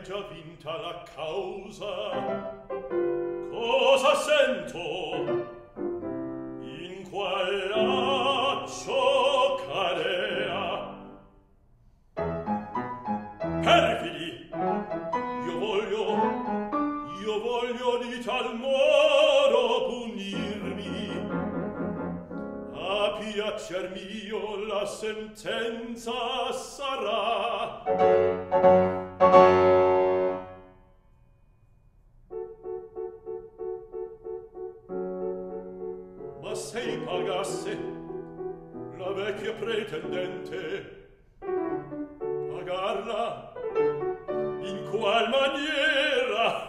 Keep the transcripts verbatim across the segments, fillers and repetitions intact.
già vinta la causa. Cosa sento? In qual laccio carea? Perfidi! Io voglio, io voglio di tal modo punirmi. A piacer mio la sentenza sarà. Ma se pagasse la vecchia pretendente, pagarla in qual maniera?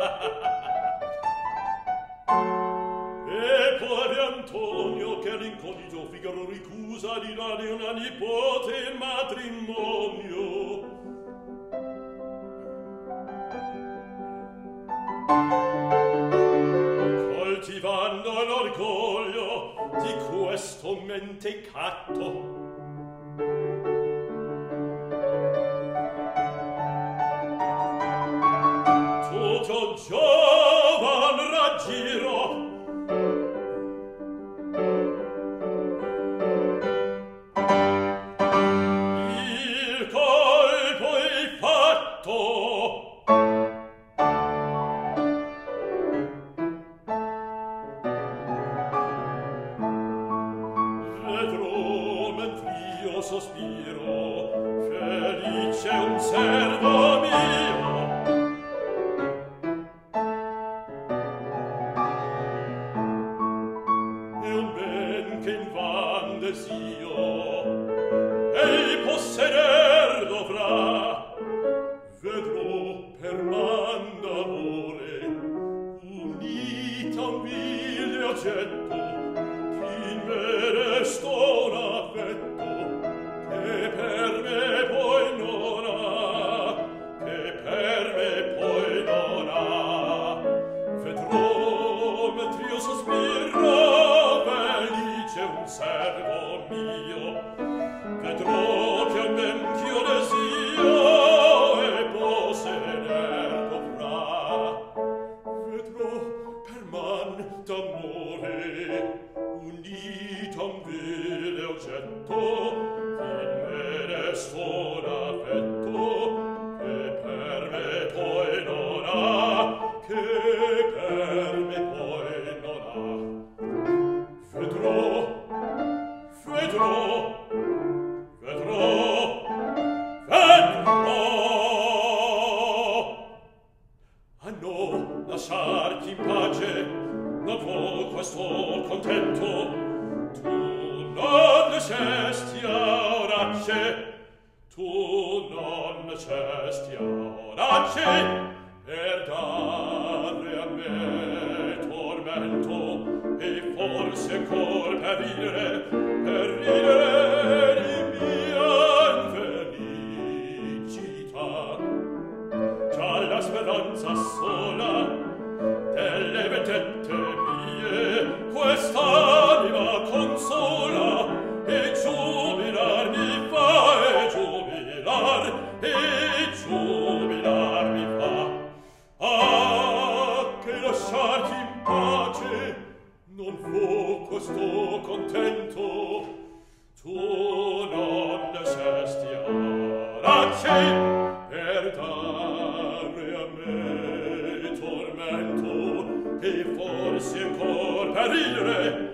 E poi Antonio che l'incognito Figaro ricusa di dare una nipote in matrimonio. Coltivando l'orgoglio di questo mentecatto, tutto giovan raggiro il colpo è fatto. Vedrò mentr'io sospiro, felice un servo mio. E un ben che invan desio ei posseder dovrà. Vedrò per man d'amore unita un vile oggetto, chi in me restò un affetto che per me poi non ha, che per me poi non ha. Vedrò mentr'io sospiro, felice un servo mio. Vedrò che un ben ch'io desio e posseder dovrà. Vedrò per man d'amore unito un vile oggetto, in me restò un affetto che per me poi non ha, che per me poi non ha. Vedrò, vedrò, vedrò, vedrò. A no, lasciarti in pace, non vo questo contento. Tu non necesti a orace, tu non necesti a orace, per dare a me tormento, e forse ancor per ridere, per ridere di mia infelicità. Già la speranza sola delle vendette mie quest'anima consola, e giubilar mi fa, e giubilar, e giubilar mi fa. Ah, che lasciarti in pace non fu questo contento. Tu non necesti orace per dare a me tormento, e forse ancor per ridere,